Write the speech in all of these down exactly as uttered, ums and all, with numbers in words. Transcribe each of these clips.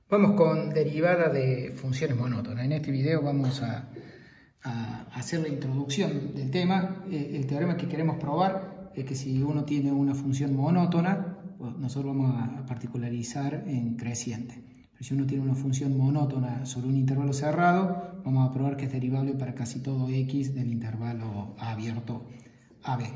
Vamos con derivada de funciones monótonas. En este video vamos a, a hacer la introducción del tema. El teorema que queremos probar es que si uno tiene una función monótona, pues nosotros vamos a particularizar en creciente. Pero si uno tiene una función monótona sobre un intervalo cerrado, vamos a probar que es derivable para casi todo x del intervalo abierto A B.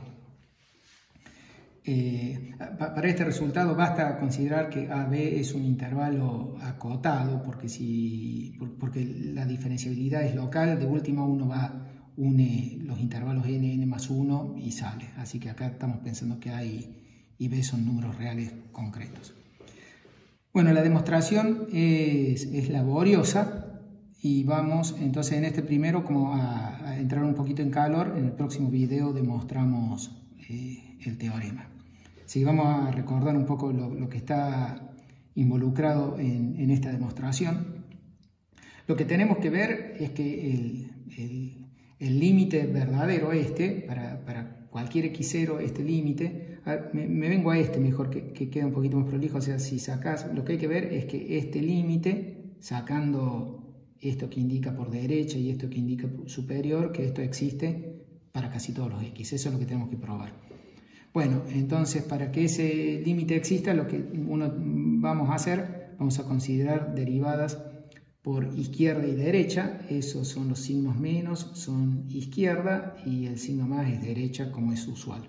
Eh, para este resultado basta considerar que A B es un intervalo acotado, porque, si, porque la diferenciabilidad es local. De última uno va, une los intervalos n, n más uno y sale. Así que acá estamos pensando que A y B son números reales concretos. Bueno, la demostración es, es laboriosa y vamos entonces en este primero como a, a entrar un poquito en calor. En el próximo video demostramos eh, el teorema. Sí, vamos a recordar un poco lo, lo que está involucrado en, en esta demostración. Lo que tenemos que ver es que el límite verdadero este, para, para cualquier equis cero, este límite, me, me vengo a este mejor que, que queda un poquito más prolijo. O sea, si sacas, lo que hay que ver es que este límite, sacando esto que indica por derecha y esto que indica superior, que esto existe para casi todos los x. Eso es lo que tenemos que probar. Bueno, entonces para que ese límite exista, lo que uno vamos a hacer, vamos a considerar derivadas por izquierda y derecha. Esos son los signos menos, son izquierda, y el signo más es derecha, como es usual.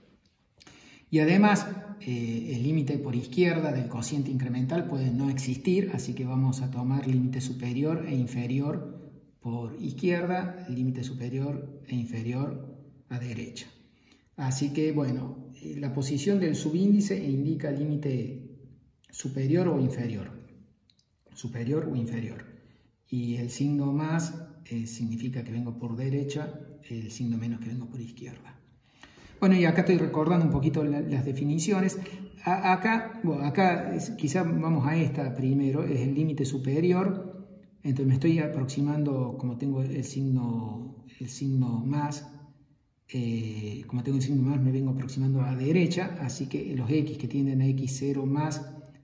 Y además, eh, el límite por izquierda del cociente incremental puede no existir, así que vamos a tomar límite superior e inferior por izquierda, límite superior e inferior a derecha. Así que, bueno, la posición del subíndice indica límite superior o inferior. Superior o inferior. Y el signo más eh, significa que vengo por derecha, el signo menos que vengo por izquierda. Bueno, y acá estoy recordando un poquito la, las definiciones. A, acá, bueno, acá quizás vamos a esta primero, es el límite superior. Entonces me estoy aproximando, como tengo el signo, el signo más, Eh, como tengo el signo más, me vengo aproximando a la derecha, así que los x que tienden a equis cero más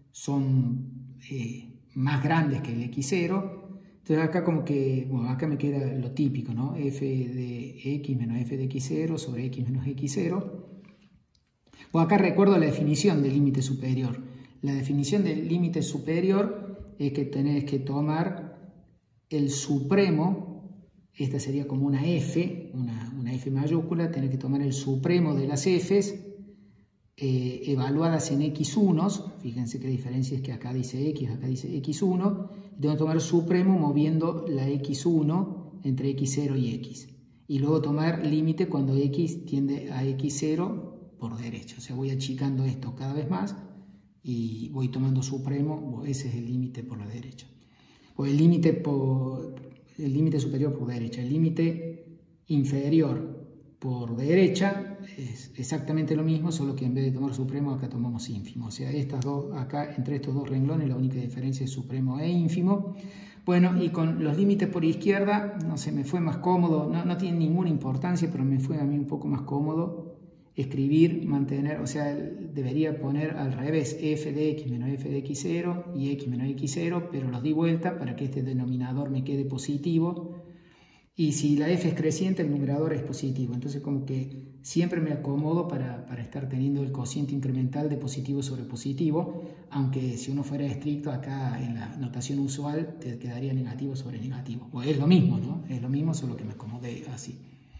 son eh, más grandes que el equis cero. Entonces acá como que, bueno, acá me queda lo típico, ¿no? F de x menos f de equis cero sobre x menos equis cero. Bueno, acá recuerdo la definición del límite superior. La definición del límite superior es que tenés que tomar el supremo. Esta sería como una F, una, una F mayúscula. Tener que tomar el supremo de las Fs eh, evaluadas en equis uno. Fíjense que la diferencia es que acá dice X, acá dice equis uno. Y tengo que tomar el supremo moviendo la equis uno entre equis cero y X. Y luego tomar límite cuando X tiende a equis cero por derecha. O sea, voy achicando esto cada vez más y voy tomando supremo. Ese es el límite por la derecha. O el límite por... el límite superior por derecha. El límite inferior por derecha es exactamente lo mismo, solo que en vez de tomar supremo acá tomamos ínfimo. O sea, estas dos, acá entre estos dos renglones la única diferencia es supremo e ínfimo. Bueno, y con los límites por izquierda, no sé, me fue más cómodo, no, no tiene ninguna importancia, pero me fue a mí un poco más cómodo escribir, mantener, o sea, debería poner al revés, f de x menos f de equis cero y x menos equis cero, pero los di vuelta para que este denominador me quede positivo. Y si la f es creciente, el numerador es positivo. Entonces como que siempre me acomodo para, para estar teniendo el cociente incremental de positivo sobre positivo, aunque si uno fuera estricto acá en la notación usual te quedaría negativo sobre negativo. Pues es lo mismo, ¿no? Es lo mismo, solo que me acomodé así.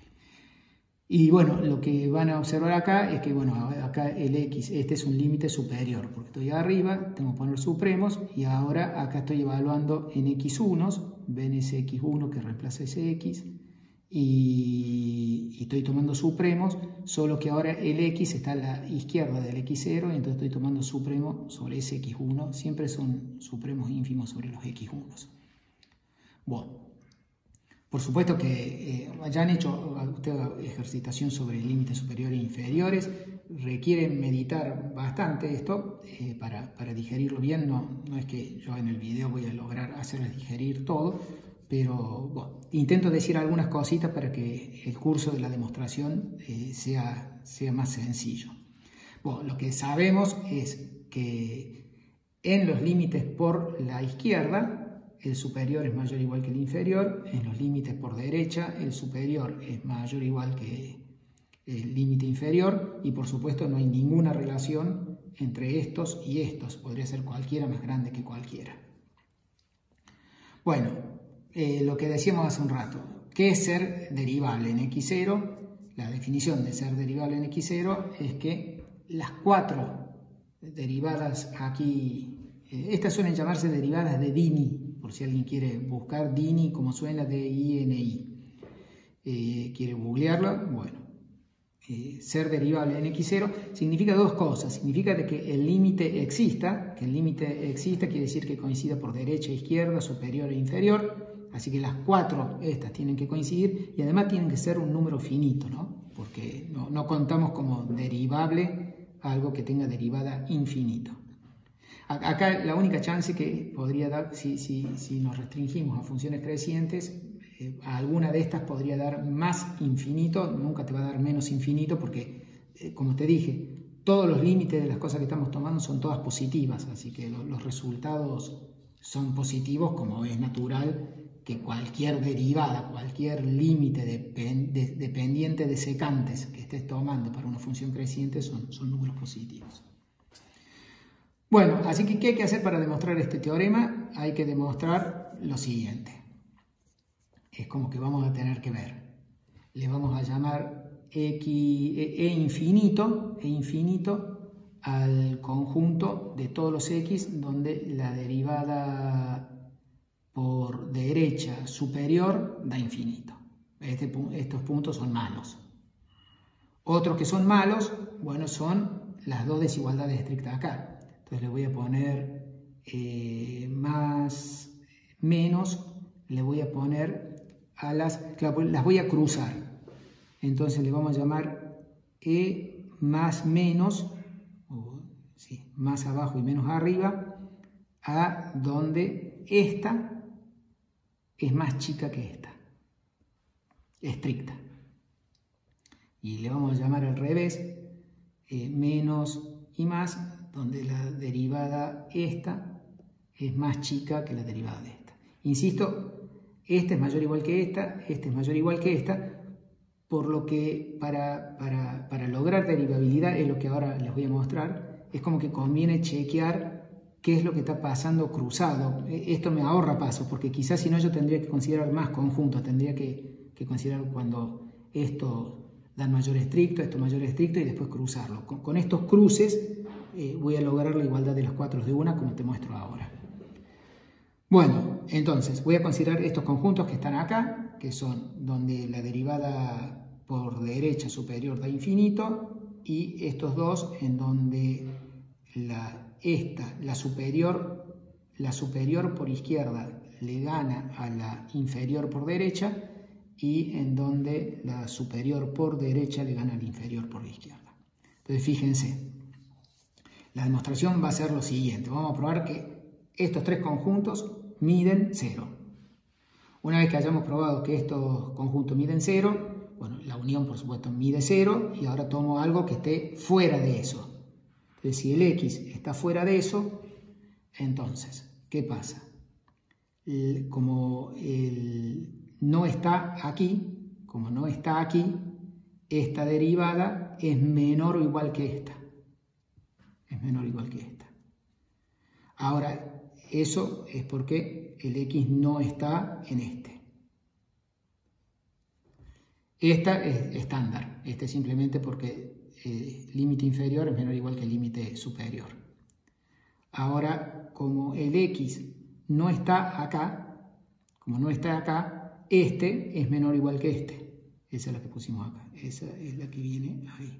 Y bueno, lo que van a observar acá es que, bueno, acá el x, este es un límite superior, porque estoy arriba, tengo que poner supremos, y ahora acá estoy evaluando en equis uno, ven ese equis uno que reemplaza ese x, y, y estoy tomando supremos, solo que ahora el x está a la izquierda del equis cero, y entonces estoy tomando supremo sobre ese equis uno, siempre son supremos ínfimos sobre los equis uno. Bueno. Por supuesto que eh, ya han hecho usted ejercitación sobre límites superiores e inferiores, requiere meditar bastante esto eh, para, para digerirlo bien. No, no es que yo en el video voy a lograr hacerles digerir todo, pero bueno, intento decir algunas cositas para que el curso de la demostración eh, sea, sea más sencillo. Bueno, lo que sabemos es que En los límites por la izquierda, el superior es mayor o igual que el inferior. En los límites por derecha, el superior es mayor o igual que el límite inferior. Y por supuesto no hay ninguna relación entre estos y estos. Podría ser cualquiera más grande que cualquiera. Bueno, eh, lo que decíamos hace un rato. ¿Qué es ser derivable en equis cero? La definición de ser derivable en equis cero es que las cuatro derivadas aquí, eh, estas suelen llamarse derivadas de Dini, por si alguien quiere buscar Dini, como suena, D I N I. Eh, ¿Quiere googlearlo? Bueno, eh, ser derivable en equis cero significa dos cosas. Significa de que el límite exista, que el límite exista quiere decir que coincida por derecha e izquierda, superior e inferior. Así que las cuatro estas tienen que coincidir y además tienen que ser un número finito, ¿no? Porque no, no contamos como derivable algo que tenga derivada infinito. Acá la única chance que podría dar, si, si, si nos restringimos a funciones crecientes, eh, a alguna de estas podría dar más infinito, nunca te va a dar menos infinito porque, eh, como te dije, todos los límites de las cosas que estamos tomando son todas positivas, así que lo, los resultados son positivos como es natural que cualquier derivada, cualquier límite depend, de, dependiente de secantes que estés tomando para una función creciente son, son números positivos. Bueno, así que ¿qué hay que hacer para demostrar este teorema? Hay que demostrar lo siguiente. Es como que vamos a tener que ver. Le vamos a llamar X, E infinito, E infinito al conjunto de todos los X donde la derivada por derecha superior da infinito. Este, estos puntos son malos. Otros que son malos, bueno, son las dos desigualdades estrictas acá. Entonces le voy a poner eh, más, menos, le voy a poner a las, claro, las voy a cruzar. Entonces le vamos a llamar E más menos, o, sí, más abajo y menos arriba, a donde esta es más chica que esta, estricta. Y le vamos a llamar al revés, eh, menos y más, donde la derivada esta es más chica que la derivada de esta. Insisto, esta es mayor o igual que esta, esta es mayor o igual que esta, por lo que para, para, para lograr derivabilidad, es lo que ahora les voy a mostrar, es como que conviene chequear qué es lo que está pasando cruzado. Esto me ahorra pasos, porque quizás si no yo tendría que considerar más conjuntos, tendría que, que considerar cuando esto da mayor estricto, esto mayor estricto y después cruzarlo. Con, con estos cruces eh, voy a lograr la igualdad de las cuatro de una, como te muestro ahora. Bueno, entonces voy a considerar estos conjuntos que están acá, que son donde la derivada por derecha superior da infinito, y estos dos en donde la Esta, la superior, la superior por izquierda le gana a la inferior por derecha y en donde la superior por derecha le gana a la inferior por la izquierda. Entonces fíjense, la demostración va a ser lo siguiente. Vamos a probar que estos tres conjuntos miden cero. Una vez que hayamos probado que estos conjuntos miden cero, bueno, la unión por supuesto mide cero y ahora tomo algo que esté fuera de eso. Entonces, si el X está fuera de eso, entonces, ¿qué pasa? El, como el no está aquí, como no está aquí, esta derivada es menor o igual que esta. Es menor o igual que esta. Ahora, eso es porque el X no está en este. Esta es estándar. Este es simplemente porque el límite inferior es menor o igual que el límite superior. Ahora, como el X no está acá, como no está acá, este es menor o igual que este. Esa es la que pusimos acá. Esa es la que viene ahí.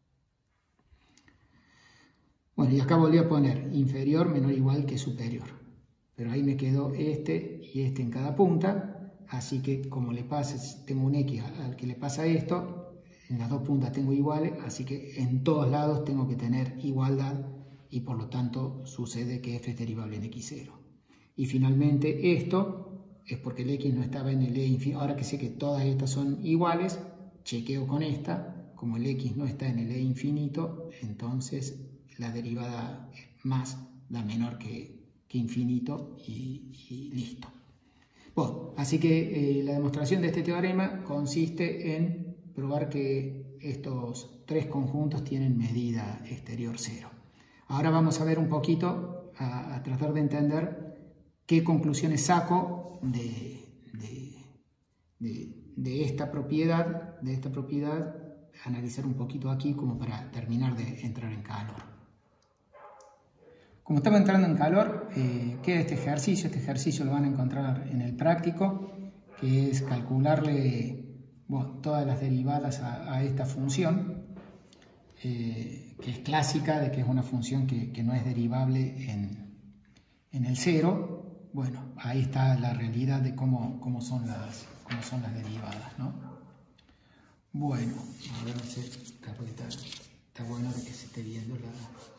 Bueno, y acá volví a poner inferior menor o igual que superior. Pero ahí me quedó este y este en cada punta. Así que como le pasa, tengo un X al que le pasa esto, en las dos puntas tengo iguales, así que en todos lados tengo que tener igualdad y por lo tanto sucede que f es derivable en equis cero. Y finalmente esto es porque el X no estaba en el E infinito. Ahora que sé que todas estas son iguales, chequeo con esta. Como el X no está en el E infinito, entonces la derivada más da menor que, que infinito y, y listo. Bueno, así que eh, la demostración de este teorema consiste en probar que estos tres conjuntos tienen medida exterior cero. Ahora vamos a ver un poquito, a, a tratar de entender qué conclusiones saco de, de, de, de esta propiedad, de esta propiedad, analizar un poquito aquí como para terminar de entrar en calor. Como estamos entrando en calor, eh, queda este ejercicio. Este ejercicio lo van a encontrar en el práctico, que es calcularle bueno, todas las derivadas a, a esta función, eh, que es clásica, de que es una función que, que no es derivable en, en el cero. Bueno, ahí está la realidad de cómo, cómo, son, las, cómo son las derivadas, ¿no? Bueno, a ver si está, está bueno de que se esté viendo la...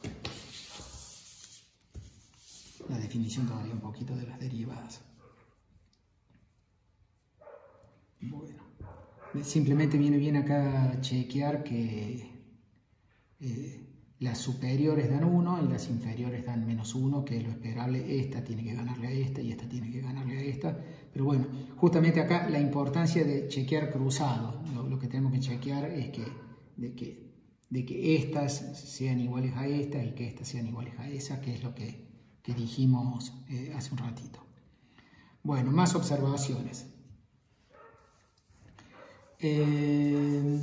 la definición todavía un poquito de las derivadas. Bueno, simplemente viene bien acá chequear que eh, las superiores dan uno y las inferiores dan menos uno, que es lo esperable. Esta tiene que ganarle a esta y esta tiene que ganarle a esta. Pero bueno, justamente acá la importancia de chequear cruzado. Lo, lo que tenemos que chequear es que de, que de que estas sean iguales a estas y que estas sean iguales a esas, que es lo que que dijimos eh, hace un ratito. Bueno, más observaciones. Eh,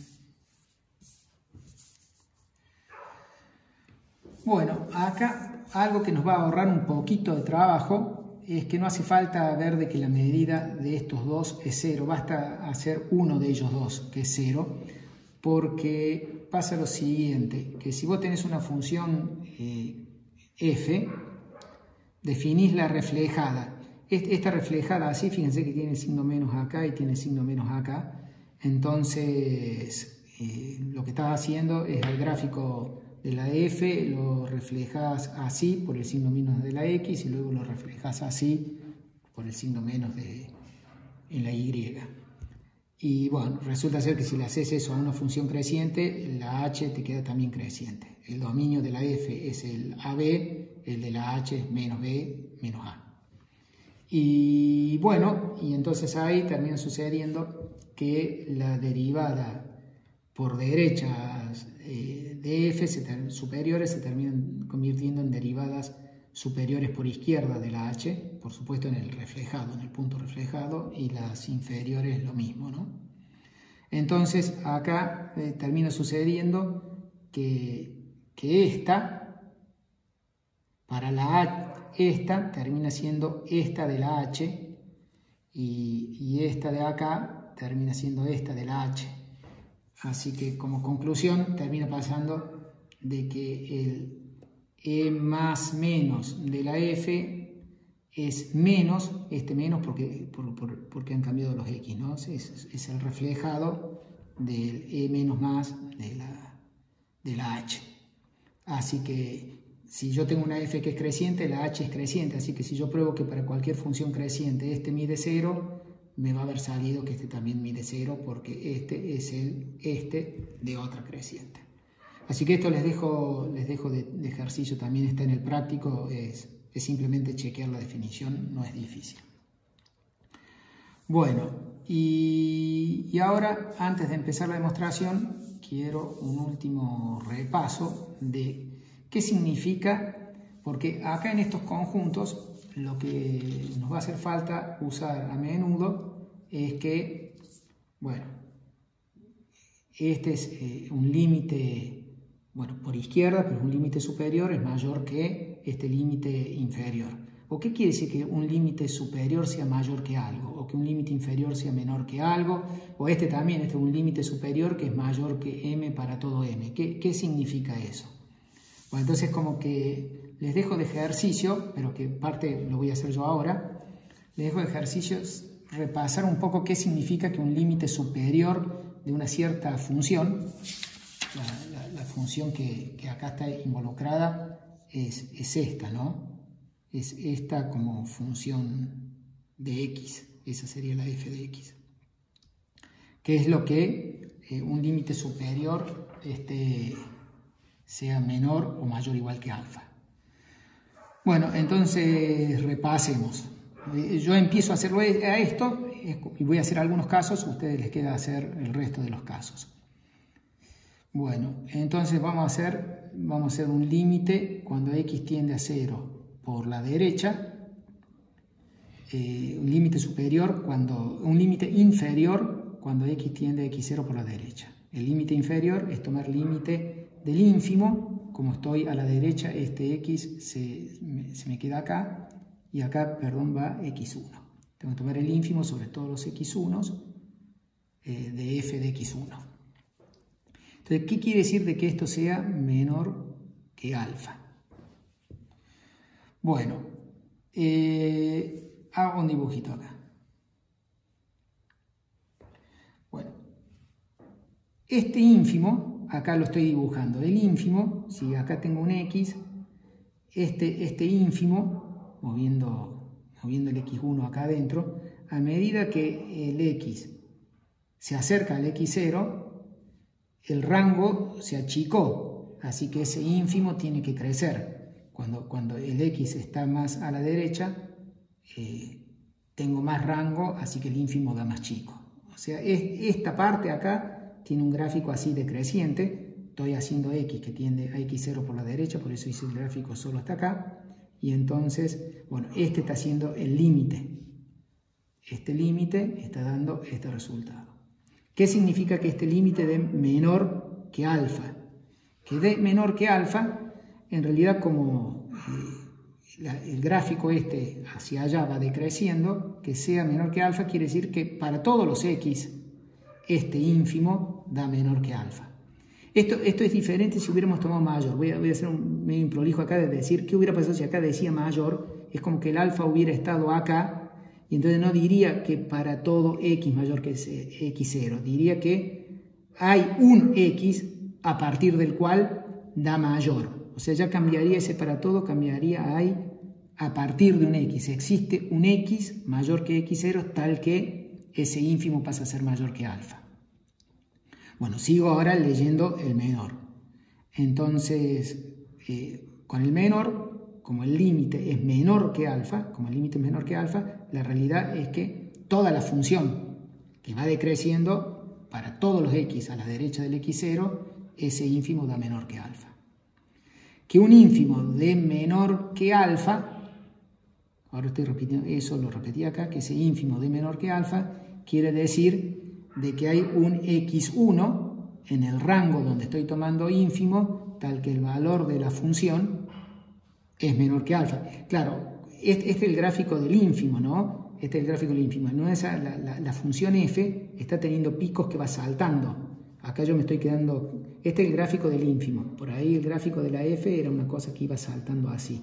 bueno, acá algo que nos va a ahorrar un poquito de trabajo es que no hace falta ver de que la medida de estos dos es cero, basta hacer uno de ellos dos, que es cero, porque pasa lo siguiente, que si vos tenés una función eh, f, definís la reflejada. Esta reflejada así, fíjense que tiene signo menos acá y tiene signo menos acá. Entonces, eh, lo que estás haciendo es el gráfico de la f, lo reflejas así por el signo menos de la x y luego lo reflejas así por el signo menos de en la y. Y bueno, resulta ser que si le haces eso a una función creciente, la h te queda también creciente. El dominio de la f es el a b, el de la h es menos b menos a. Y bueno, y entonces ahí termina sucediendo que la derivada por derechas eh, de f se superiores se terminan convirtiendo en derivadas superiores por izquierda de la h, por supuesto en el reflejado, en el punto reflejado, y las inferiores lo mismo, ¿no? Entonces acá eh, termina sucediendo que, que esta, para la a, esta termina siendo esta de la h, y, y esta de acá termina siendo esta de la h. Así que como conclusión termina pasando de que el e más menos de la f es menos, este menos porque, por, por, porque han cambiado los x, ¿no? Es, es el reflejado del e menos más de la, de la h. Así que si yo tengo una f que es creciente, la h es creciente, así que si yo pruebo que para cualquier función creciente este mide cero, me va a haber salido que este también mide cero porque este es el este de otra creciente. Así que esto les dejo, les dejo de, de ejercicio, también está en el práctico, es, es simplemente chequear la definición, no es difícil. Bueno, y, y ahora, antes de empezar la demostración, quiero un último repaso de qué significa, porque acá en estos conjuntos lo que nos va a hacer falta usar a menudo es que, bueno, este es eh, un límite... Bueno, por izquierda, pero un límite superior es mayor que este límite inferior. ¿O qué quiere decir que un límite superior sea mayor que algo? ¿O que un límite inferior sea menor que algo? ¿O este también, este es un límite superior que es mayor que m para todo m? ¿Qué, qué significa eso? Bueno, entonces como que les dejo de ejercicio, pero que parte lo voy a hacer yo ahora, les dejo de ejercicios repasar un poco qué significa que un límite superior de una cierta función, La, la, la función que, que acá está involucrada es, es esta, ¿no? Es esta como función de x, esa sería la f de x. Que es lo que eh, un límite superior este, sea menor o mayor o igual que alfa. Bueno, entonces repasemos. Yo empiezo a hacerlo a esto y voy a hacer algunos casos, a ustedes les queda hacer el resto de los casos. Bueno, entonces vamos a hacer, vamos a hacer un límite cuando x tiende a cero por la derecha, eh, un límite superior cuando, un límite inferior cuando x tiende a x cero por la derecha. El límite inferior es tomar límite del ínfimo, como estoy a la derecha, este x se, se me queda acá, y acá, perdón, va x uno. Tengo que tomar el ínfimo sobre todos los x uno eh, de f de x uno. Entonces, ¿qué quiere decir de que esto sea menor que alfa? Bueno, eh, hago un dibujito acá. Bueno, este ínfimo, acá lo estoy dibujando. El ínfimo, si acá tengo un x, este, este ínfimo, moviendo, moviendo el x uno acá adentro, a medida que el x se acerca al x cero, el rango se achicó, así que ese ínfimo tiene que crecer. Cuando, cuando el x está más a la derecha, eh, tengo más rango, así que el ínfimo da más chico. O sea, es, esta parte acá tiene un gráfico así decreciente. Estoy haciendo x que tiende a x cero por la derecha, por eso hice el gráfico solo hasta acá. Y entonces, bueno, este está haciendo el límite. Este límite está dando este resultado. ¿Qué significa que este límite dé menor que alfa? Que dé menor que alfa, en realidad como eh, la, el gráfico este hacia allá va decreciendo, que sea menor que alfa quiere decir que para todos los x, este ínfimo da menor que alfa. Esto, esto es diferente si hubiéramos tomado mayor. Voy a, voy a hacer un medio improlijo acá de decir qué hubiera pasado si acá decía mayor. Es como que el alfa hubiera estado acá. Y entonces no diría que para todo x mayor que x cero, diría que hay un x a partir del cual da mayor. O sea, ya cambiaría ese para todo, cambiaría a hay a partir de un x. Existe un x mayor que x cero tal que ese ínfimo pasa a ser mayor que alfa. Bueno, sigo ahora leyendo el menor. Entonces, eh, con el menor, como el límite es menor que alfa, como el límite es menor que alfa, la realidad es que toda la función que va decreciendo para todos los x a la derecha del x cero, ese ínfimo da menor que alfa. Que un ínfimo dé menor que alfa, ahora estoy repitiendo eso, lo repetí acá, que ese ínfimo dé menor que alfa, quiere decir de que hay un x uno en el rango donde estoy tomando ínfimo, tal que el valor de la función es menor que alfa. Claro, este, este es el gráfico del ínfimo, ¿no? Este es el gráfico del ínfimo. No esa, la, la, la función f está teniendo picos que va saltando. Acá yo me estoy quedando... Este es el gráfico del ínfimo. Por ahí el gráfico de la f era una cosa que iba saltando así.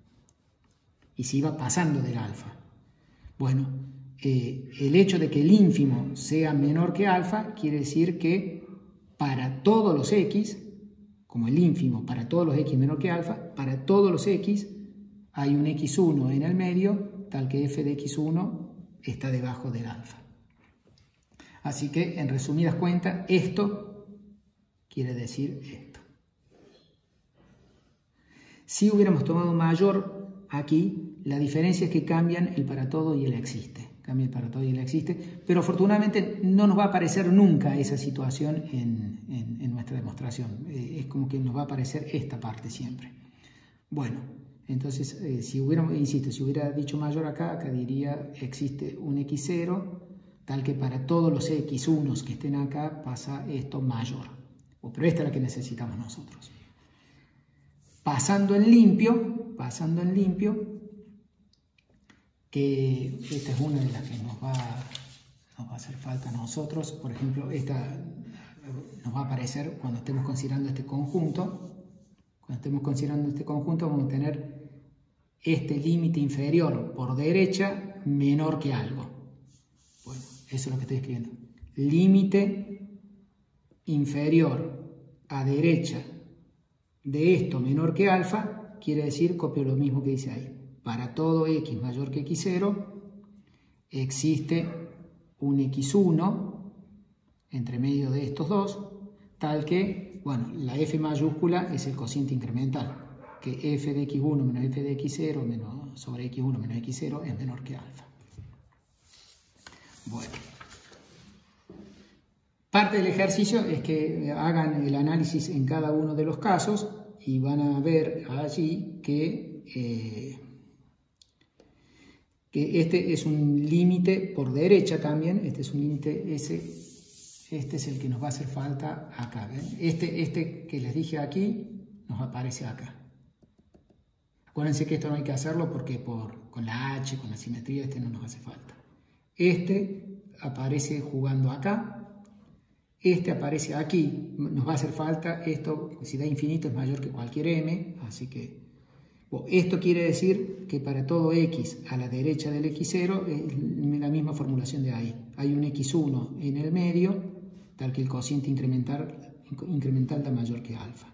Y se iba pasando del alfa. Bueno, eh, el hecho de que el ínfimo sea menor que alfa quiere decir que para todos los x, como el ínfimo para todos los x menor que alfa, para todos los x hay un x uno en el medio, tal que f de x uno está debajo del alfa. Así que, en resumidas cuentas, esto quiere decir esto. Si hubiéramos tomado mayor aquí, la diferencia es que cambian el para todo y el existe. Cambia el para todo y el existe, pero afortunadamente no nos va a aparecer nunca esa situación en, en, en nuestra demostración. Eh, es como que nos va a aparecer esta parte siempre. Bueno, entonces, eh, si hubiera, insisto, si hubiera dicho mayor acá, acá diría existe un x cero, tal que para todos los x uno que estén acá pasa esto mayor. Pero esta es la que necesitamos nosotros. Pasando en limpio, pasando en limpio, que esta es una de las que nos va, nos va a hacer falta a nosotros. Por ejemplo, esta nos va a aparecer cuando estemos considerando este conjunto. Cuando estemos considerando este conjunto vamos a tener este límite inferior por derecha menor que algo. Bueno, eso es lo que estoy escribiendo. Límite inferior a derecha de esto menor que alfa, quiere decir, copio lo mismo que dice ahí. Para todo x mayor que x cero, existe un x uno entre medio de estos dos, tal que, bueno, la f mayúscula es el cociente incremental, que f de equis uno menos f de equis cero menos sobre equis uno menos equis cero es menor que alfa. Bueno. Parte del ejercicio es que hagan el análisis en cada uno de los casos y van a ver allí que, eh, que este es un límite por derecha también, este es un límite S, este es el que nos va a hacer falta acá. ¿Ven? Este, este que les dije aquí nos aparece acá. Acuérdense que esto no hay que hacerlo porque por, con la H, con la simetría, este no nos hace falta. Este aparece jugando acá. Este aparece aquí, nos va a hacer falta, esto si da infinito es mayor que cualquier m, así que bueno, esto quiere decir que para todo x a la derecha del equis cero es la misma formulación de ahí. Hay un equis uno en el medio, tal que el cociente incremental, incremental da mayor que alfa.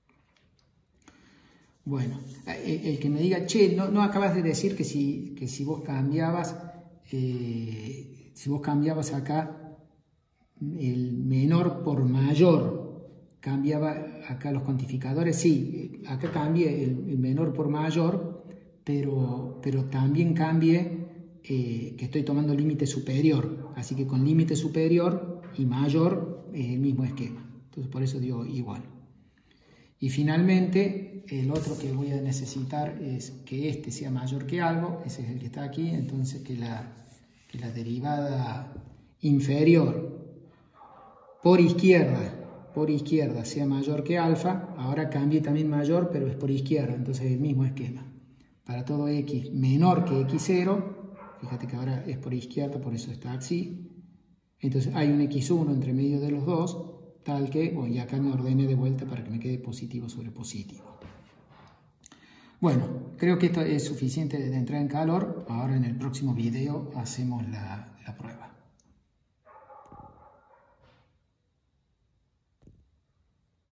Bueno, el que me diga, che, no, no acabas de decir que si, que si vos cambiabas, eh, si vos cambiabas acá el menor por mayor, cambiaba acá los cuantificadores, sí, acá cambié el, el menor por mayor, pero, pero también cambié eh, que estoy tomando límite superior, así que con límite superior y mayor es el mismo esquema, entonces por eso digo igual. Y finalmente el otro que voy a necesitar es que este sea mayor que algo, ese es el que está aquí, entonces que la, que la derivada inferior por izquierda, por izquierda sea mayor que alfa, ahora cambie también mayor, pero es por izquierda, entonces el mismo esquema. Para todo x menor que equis cero, fíjate que ahora es por izquierda, por eso está así, entonces hay un equis uno entre medio de los dos, tal que, bueno, y acá me ordené de vuelta para que me quede positivo sobre positivo. Bueno, creo que esto es suficiente de entrar en calor, ahora en el próximo video hacemos la,